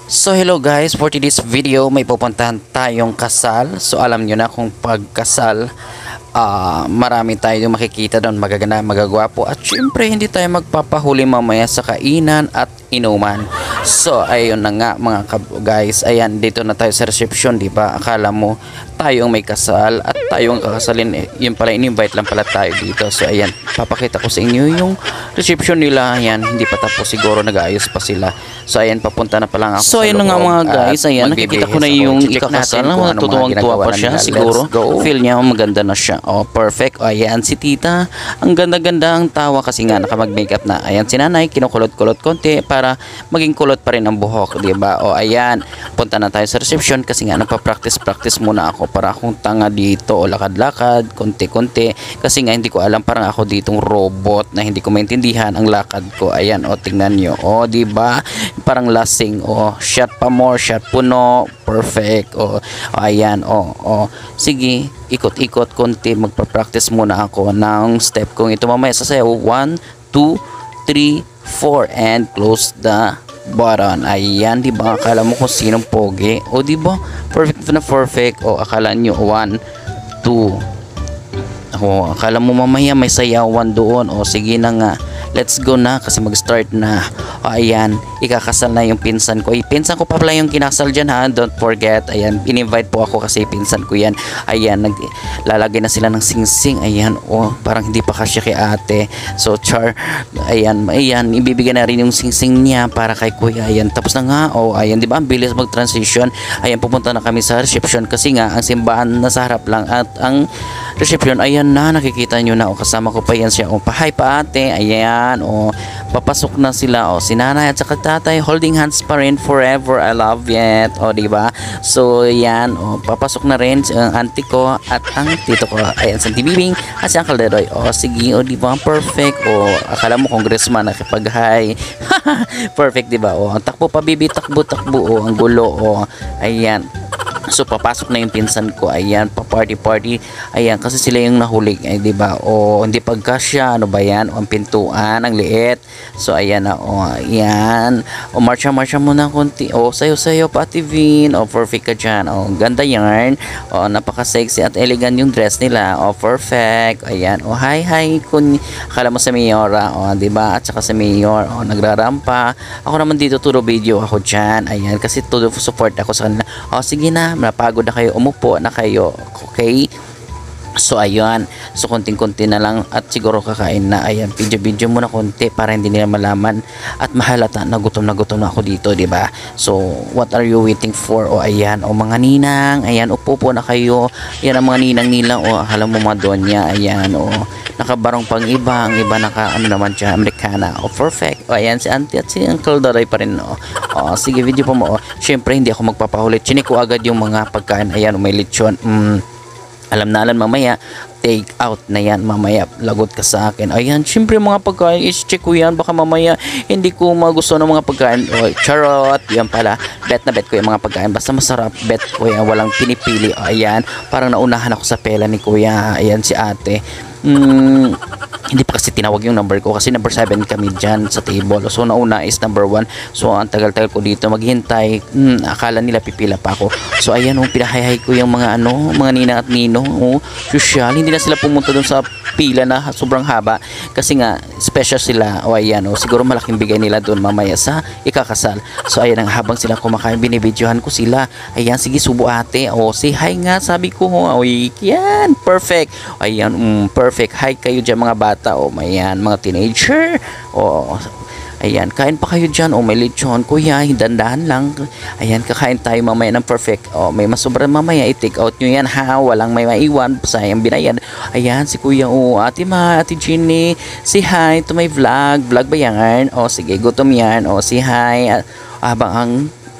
So hello guys, for today's video may pupuntahan tayong kasal. So alam nyo na kung pagkasal, marami tayong makikita doon, magaganda, magagwapo. At syempre hindi tayo magpapahuli mamaya sa kainan at inuman. So ayun na nga mga guys, ayan dito na tayo sa reception, di ba? Akala mo tayong may kasal at tayong kakasalin, yun pala, in-invite lang pala tayo dito. So ayan, papakita ko sa inyo yung reception nila. Ayan, hindi pa tapos, siguro nag-aayos pa sila. So ayan, papunta na pa lang ako. So ayun na nga mga guys, ayan, nakikita ko na yung ikakasal. Natutuwang-tuwa pa siya, siguro feel niya maganda na siya. Oh, perfect. Oh, ayan si tita, ang ganda-ganda ang tawa kasi nga nakamag-makeup na. Ayan si nanay, kinukulot-kulot konti para maging kulot pa rin ang buhok, di ba? O ayan, punta na tayo sa reception kasi nga nagpa-practice muna ako para akong tanga dito, o lakad-lakad konti-konti kasi nga hindi ko alam, parang ako ditong robot na hindi ko maintindihan ang lakad ko. Ayan, o tingnan nyo, o di ba? Parang lasing, o shot pa more, shot puno, perfect. O ayan, o sige, ikot-ikot konti, magpa-practice muna ako ng step kong ito mamaya sasayaw. 1, 2, 3, 4 and close the button. Ayan, di ba? Akala mo kung sinong pogi, o di ba? Perfect na perfect. O akala nyo 1, 2. O akala mo mamaya may sayawan doon. O sige na nga, let's go na kasi mag-start na. O ayan, ikakasal na yung pinsan ko. Pinsan ko pa pala yung kinasal dyan, ha, don't forget. Ayan, in-invite po ako kasi pinsan ko yan. Ayan, naglalagay na sila ng sing-sing. Ayan, o parang hindi pa kasya kay ate. So char, ayan, ibibigay na rin yung sing-sing niya para kay kuya. Ayan, tapos na nga. O ayan, di ba, ang bilis mag-transition. Ayan, pupunta na kami sa reception kasi nga ang simbahan nasa harap lang at ang reception, ayan na, nakikita nyo na. O kasama ko pa yan siya. O pahay pa ate. Ayan, o papasok na sila. O si nanay at saka tatay holding hands pa rin forever, I love it. O diba? So yan, o papasok na rin ang auntie ko at ang tito ko. Ayan, sa tibibing at si Uncle Dedoy. O sige, o diba? Perfect. O akala mo congressman nakipag-hi. Perfect, diba? O ang takbo pa bibi, takbo. O ang gulo. O ayan. So papasok na yung pinsan ko. Ayan, pa-party. Ayan, kasi sila yung nahuli, ay di ba? O hindi pagkasya, ano ba yan? O ang pintuan, ang liit. So ayan na, o ayan. O marcha muna konti. O sayo pa Ate Vin. O perfect ka dyan. O ganda yarn. O napaka-sexy at elegant yung dress nila. O perfect. Ayan. O hi kun akala mo sa Mayora. O di ba? At saka sa Mayor. O nagrarampa. Ako naman dito turo video ako dyan. Ayan, kasi todo support ako sa kanila. O sige na, napagod na kayo, umupo na kayo, okay? So ayun, so konting-konti na lang at siguro kakain na. Ayan, video muna konti para hindi nila malaman at mahalata na gutom na ako dito, di ba? So what are you waiting for? O ayan, o mga ninang, ayan, upo na kayo. Ayan ang mga ninang nila. O akala mo mga donya, ayan, o nakabarong pang iba, ang iba naka ano naman siya, Amerikana. O perfect. O ayan si auntie at si Uncle Daray pa rin. O sige, video po mo. O syempre hindi ako magpapahulit, chinik ko agad yung mga pagkain. Ayan, may lechon. Alam na mamaya take out na yan, mamaya lagot ka sa akin. Ayan, syempre mga pagkain is-check ko yan, baka mamaya hindi ko magusto ng mga pagkain. O charot, yan pala, bet ko yung mga pagkain, basta masarap, bet ko yan, walang pinipili. O ayan, parang naunahan ako sa pela ni kuya. Ayan si ate, hindi pa kasi tinawag yung number ko kasi number 7 kami dyan sa table. So nauna is number 1. So ang tagal-tagal ko dito maghintay. Akala nila pipila pa ako. So ayan, pinahay ko yung mga mga nina at nino. Social, hindi na sila pumunta doon sa pila na sobrang haba kasi nga special sila. O ayan, siguro malaking bigay nila doon mamaya sa ikakasal. So ayan, ang habang sila kumakain, binibidyohan ko sila. Ayan, sige subo ate. O say hi nga, sabi ko. Oy, yan, perfect. Ayan, perfect. Hi kayo dyan mga bata. O mayan, mga teenager. O ayan, kain pa kayo dyan. O may lechon, kuya, hindandahan lang. Ayan, kakain tayo mamaya ng perfect. O may masobra mamaya, i-take out nyo yan, ha, walang may maiwan, sayang binayad. Ayan, si kuya, ate Ginny, si hi to my vlog ba yan? O sige, gutom yan. O si hi, habang ang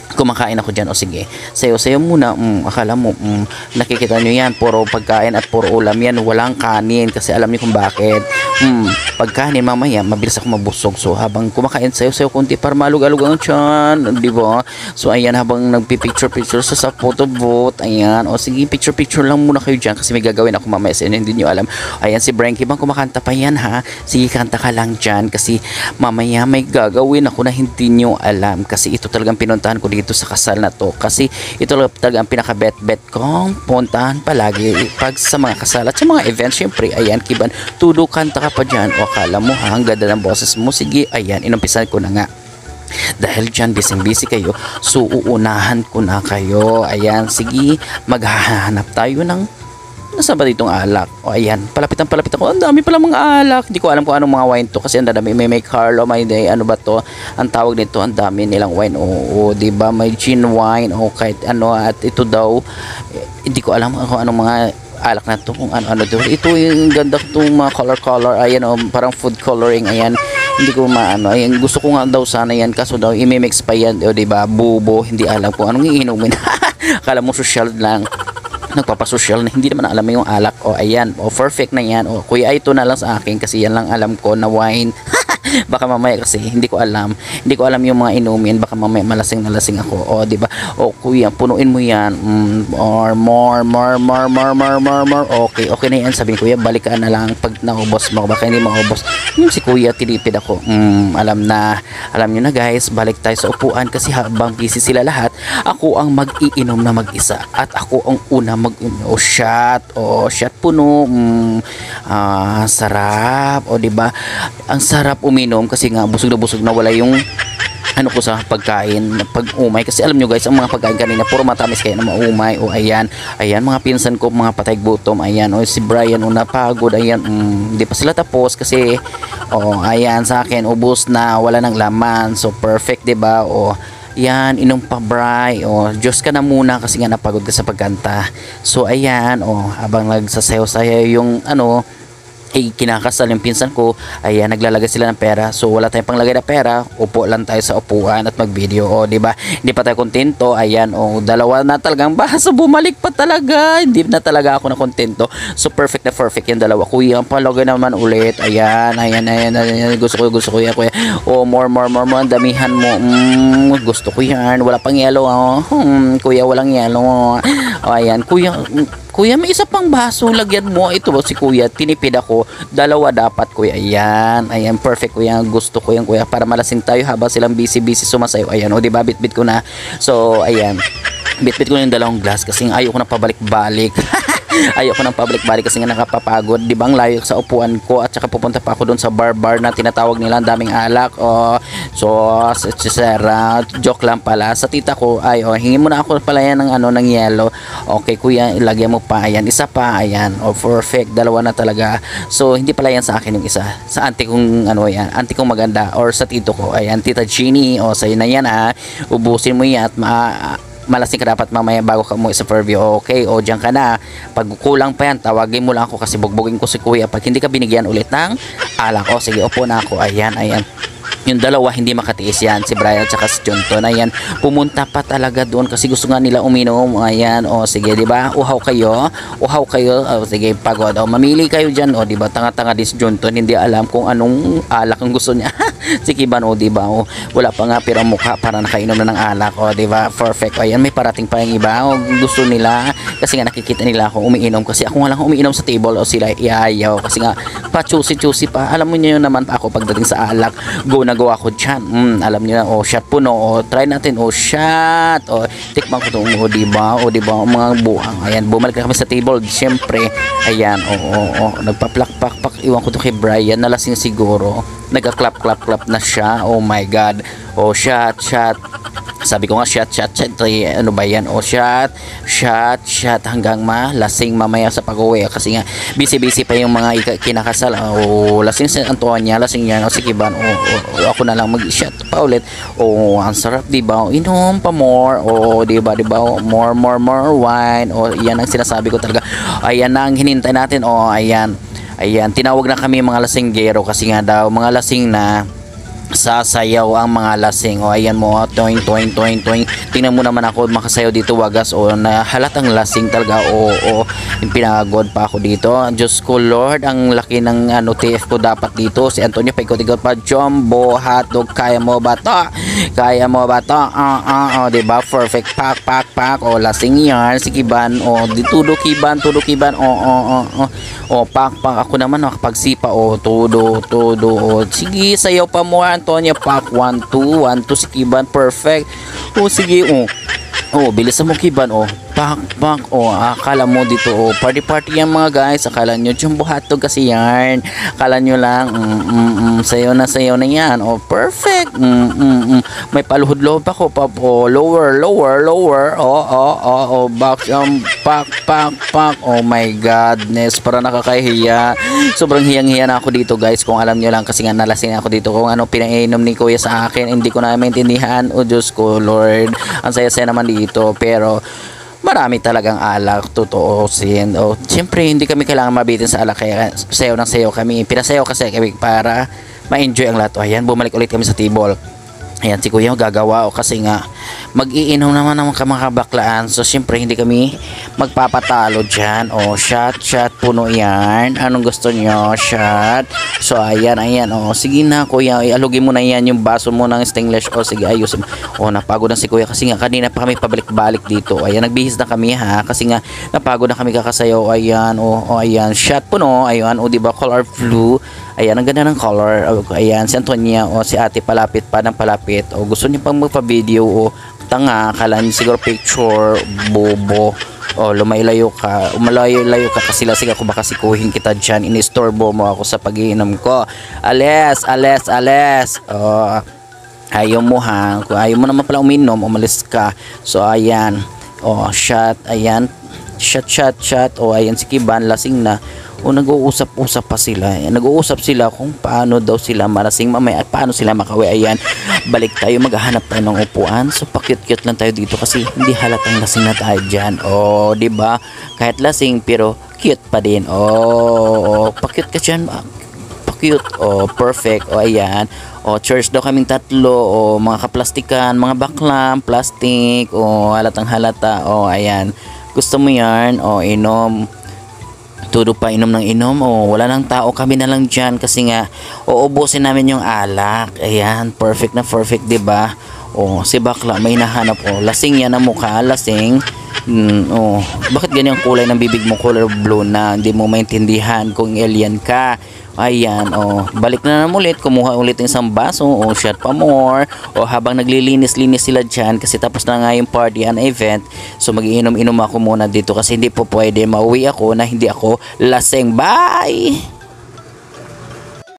kumakain ako dyan. O sige, sayo-sayo muna. Akala mo, nakikita nyo yan, puro pagkain at puro ulam yan, walang kanin, kasi alam niyo kung bakit. Pagkanin mamaya mabilis ako mabusog, so habang kumakain sayo-sayo konti para malug-alug ang tiyan, di ba? So ayan, habang nagpi-picture sa photo booth, ayan, o sige, picture lang muna kayo dyan kasi may gagawin ako mamaya sa inyo, hindi nyo alam. Ayan, si Branky bang kumakanta pa yan, ha? Sige, kanta ka lang dyan kasi mamaya may gagawin ako na hindi nyo alam, kasi ito talagang pinuntahan ko dito sa kasal na to, kasi ito talaga ang pinaka-bet kong puntahan palagi pag sa mga kasal at sa mga events. Syempre, ayan, Kiban, tudo, kanta ka pa dyan. O akala mo, ha, ang ganda ng boses mo. Sige, ayan, inumpisan ko na nga. Dahil dyan, busy kayo, so uunahan ko na kayo. Ayan, sige, maghahanap tayo ng nasa ba ditong alak. O ayan, palapit ako. Ang dami pala mga alak. Di ko alam kung anong mga wine to kasi ang dami. May Carlo, may ano ba to? Ang tawag nito, ang dami nilang wine. O di ba, may gin wine o kahit ano, at ito daw hindi ko alam kung anong mga alak na to, kung ano to. Ito yung ganda itong mga color. Ayan, o parang food coloring. Ayan, hindi ko maano. Ayan, gusto ko nga daw sana yan, kaso daw i-mix pa yan, o di ba, bubo. Hindi alam kung anong iinumin. Akala mo social lang, nagpapasosyal na hindi naman alam yung alak. O ayan, o perfect na yan. O kuya, ito na lang sa akin kasi yan lang alam ko na wine. Baka mamaya kasi hindi ko alam yung mga inumin, baka mamaya malasing na lasing ako. O di ba, o kuya, punuin mo yan, or more. Okay na yan, sabi ni kuya, balik ka na lang pag naubos mo, baka hindi maubos. Si kuya, tinipid ako. Alam nyo na guys, balik tayo sa upuan kasi habang busy sila lahat, ako ang mag-iinom na mag-isa at ako ang una shot puno. Sarap. O di ba, ang sarap uminom kasi nga busog na wala yung ano ko sa pagkain pag umay, kasi alam nyo guys, ang mga pagkain kanina puro matamis kaya na maumay. O ayan, mga pinsan ko, mga patay gutom. Ayan, o si Brian, o napagod. Ayan, hindi pa sila tapos kasi ayan, sa akin ubos na, wala nang laman. So perfect, diba? O yan, inom pa, Bri. O Diyos ka na muna kasi nga napagod ka sa pagkanta. So ayan, habang nagsasayaw-sayaw yung kinakasal yung pinsan ko, ayan, naglalagay sila ng pera. So wala tayong panglagay na pera, upo lang tayo sa upuan at mag-video. O di ba, hindi pa tayo kontento. Ayan, dalawa na talagang baso, bumalik pa talaga. Hindi na talaga ako na kontento. So perfect yung dalawa. Kuya, ang palagay naman ulit. Ayan, gusto ko yan, kuya. More, damihan mo. Gusto ko yan. Wala pang yelo. Kuya, walang yelo. Ayan, kuya, may isa pang baso, lagyan mo. Ito si kuya, tinipid ako, dalawa dapat, kuya. Ayan, perfect, kuya. Gusto ko yan, kuya, para malasing tayo habang silang busy sumasayo. Ayan, o diba, bitbit ko na. So ayan, bitbit ko na yung dalawang glass kasi ayoko na pabalik-balik. Ayoko ng pabalik-balik kasi nga nakapapagod, di ba? Ang layo sa upuan ko at saka pupunta pa ako doon sa bar na tinatawag nila, ang daming alak. Joke lang pala. Sa tita ko, hingin mo na ako pala yan ng yelo. Okay, kuya, ilagyan mo pa. Ayan, isa pa. Ayan, perfect. Dalawa na talaga. So, hindi pala yan sa akin yung isa. Sa auntie kong, auntie kong maganda. Or sa tito ko. Ayan, Tita Jeannie. Sa'yo na yan, ha. Ubusin mo yan at malasing ka dapat mamaya bago ka mo sa Fairview. Okay, dyan ka na. Pag kulang pa yan, tawagin mo lang ako kasi bugbugin ko si kuya pag hindi ka binigyan ulit ng alak. Sige, upo na ako. Ayan. Yung dalawa hindi makatiis yan, si Brian at saka si Junton. Ayan, pumunta pa talaga doon kasi gusto nga nila uminom. Ayan, sige, di ba? Uhaw kayo. Sige, pagod. Mamili kayo diyan. Di ba? Tanga-tanga din si Junton, hindi alam kung anong alak ang gusto niya. Si Kiban, di ba? Wala pa nga pero mukha para nakainom na ng alak. Di ba? Perfect. Ayan, may parating pa yung iba. Gusto nila kasi nga nakikita nila ako umiinom kasi ako nga lang umiinom sa table sila iayaw kasi nga pa-choosy pa. Alam mo niyo naman pa ako pagdating sa alak. Nagawa ko dyan. Alam niyo na, shot puno. Try natin, shot. Tikman ko itong, di ba? Mga buhang. Ayan, bumalik na kami sa table. Siyempre, ayan, nagpaplak-pak. Iwan ko ito kay Brian. Nalasing siguro. Nagka-clap na siya. Oh my God. Shot. Sabi ko nga, shot. Ano ba yan? Shot. Hanggang malasing mamaya sa pag-uwi. Kasi nga, busy pa yung mga kinakasal. Lasing si Antonia, lasing yan. Si Kiban, ako na lang mag-shot pa ulit. Ang sarap, diba? Inom pa more. Diba? More wine. Yan ang sinasabi ko talaga. Ayan na ang hinintay natin. Ayan, tinawag na kami mga lasinggero kasi nga daw, mga lasing na sasayaw ang mga lasing. O ayan mo, toing toing toing toing. Tingnan mo naman ako makasayaw dito wagas, o na halatang lasing talaga. O yung pinagod pa ako dito. Diyos ko Lord, ang laki ng TF ko dapat dito. Si Antonio paikot-ikot pa. Jumbo hotdog, kaya mo ba to? Kaya mo ba to? Diba? Perfect. Pak. O lasing yan. Si Kiban. O tudo Kiban. O pak. Ako naman nakapagsipa. O tudo. O sige, sayaw pa mo Antonio. Pak 1 2 si Kiban. Perfect. O sige. O bilisan mo Kiban. O pak. O akala mo dito. O party yan mga guys. Akala nyo jumbo hotdog kasi yan. Akala nyo lang sayaw na yan. O perfect. May paluhod-luhod pa ko. O lower. O back. Pak. Oh my godness, para nakakahiya. Sobrang hiyang-hiya na ako dito guys. Kung alam nyo lang, kasi nga nalasing ako dito. Kung ano pinainom ni kuya sa akin, hindi ko na maintindihan. O Diyos ko Lord, ang saya-saya naman dito. Pero marami talagang alak, tutuusin. O siyempre hindi kami kailangan mabitin sa alak, kaya sayaw ng sayaw kami. Pinasayaw kasi kami para ma-enjoy ang lahat. O ayan, bumalik ulit kami sa table. Ayan, si kuya gagawa. O kasi nga mag-iinom naman ng mga baklaan. So siyempre hindi kami magpapatalo dyan. O shot puno yan. Anong gusto nyo? Shot. So ayan. O sige na kuya, ialugin mo na yan yung baso mo ng stainless. O sige, ayusin mo. O napagod na si kuya kasi nga kanina pa kami pabalik-balik dito. Ayan, nagbihis na kami ha, kasi nga napagod na kami kakasayaw. Ayan. O ayan, shot puno. Ayan, o diba color blue. Ayan, ang ganda ng color. Ayan, si Antonia. O si ate palapit pa ng palapit. O gusto niya pang magpa-video. O tanga, akala niya siguro picture, bobo. O lumayo ka. Umalayo ka kasi lasing ako, baka sikuhin kita dyan. Inistorbo mo ako sa pag-iinom ko. Ales. O ayaw mo ha. Kung ayaw mo naman pala uminom, umalis ka. So ayan. O shot. Ayan. Shot. O ayan, si Kiban lasing na. O nag-uusap-usap pa sila. Nag-uusap sila kung paano daw sila malasing mamaya at paano sila makawi. Ayan, balik tayo, maghahanap tayo ng upuan. So pakyut-kyut lang tayo dito kasi hindi halatang lasing na tayo dyan. O diba, kahit lasing pero cute pa din. O pakyut ka dyan, pakyut. O perfect. O ayan. O church daw kaming tatlo. O mga kaplastikan, mga baklam, plastic. O halatang halata. O ayan, gusto mo yan? O inom. Tudo pa inom ng inom. O wala nang tao, kami na lang dyan kasi nga uubusin namin yung alak. Ayan, perfect na perfect, diba? O si bakla may nahanap. O lasing yan ang mukha, lasing. Bakit ganyan kulay ng bibig mo, color blue na hindi mo maintindihan kung alien ka? Ayan, balik na naman ulit, kumuha ulit ng isang baso, shot pa more. O habang naglilinis-linis sila dyan kasi tapos na nga yung party and event. So mag-iinom-inom ako muna dito kasi hindi po pwede mauwi ako na hindi ako lasing. Bye!